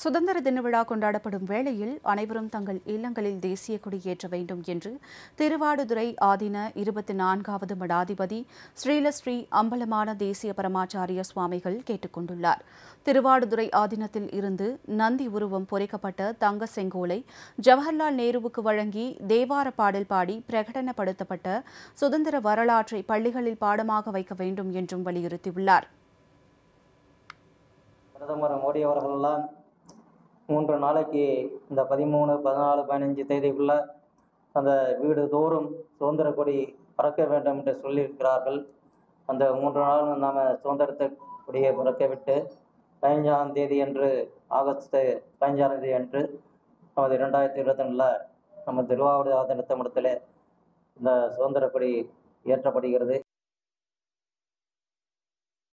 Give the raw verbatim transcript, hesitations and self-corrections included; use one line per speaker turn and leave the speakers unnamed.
சுதந்திர தின விழா கொண்டாடப்படும் வேளையில் அனைவரும் தங்கள் இல்லங்களில் தேசிய கொடி ஏற்ற வேண்டும் என்று திருவாடுதுறை ஆதீன இருபத்தி நான்காவது மடாதிபதி ஸ்ரீலஸ்ரீ அம்பலமான தேசிய பரமாச்சாரிய சுவாமிகள் கேட்டுக் கொண்டுள்ளார். திருவாடுதுறை ஆதீனத்தில் இருந்து நந்தி உருவம் பொறிக்கப்பட்ட தங்க செங்கோலை ஜவஹர்லால் நேருவுக்கு வழங்கி தேவார பாடல் பாடி பிரகடனப்படுத்தப்பட்ட சுதந்திர வரலாற்றை பள்ளிகளில் பாடமாக வைக்க வேண்டும் என்றும் வலியுறுத்தியுள்ளார்.
பிரதமர் மோடி அவர்களெல்லாம் மூன்று நாளைக்கு இந்த பதிமூணு பதினாலு பதினஞ்சு தேதிக்குள்ள அந்த வீடு தோறும் சுதந்திர கொடி பறக்க வேண்டும் என்று சொல்லியிருக்கிறார்கள். அந்த மூன்று நாளும் நாம் சுதந்திரத்தை கொடியை பறக்க விட்டு பதினஞ்சாம் தேதி அன்று ஆகஸ்ட் பதினஞ்சாம் தேதி அன்று நமது இரண்டாயிரத்தி இருபத்தி ரெண்டில் நம்ம திருவாவூர் ஆதீன மடத்தில் இந்த சுதந்திர கொடி ஏற்றப்படுகிறது.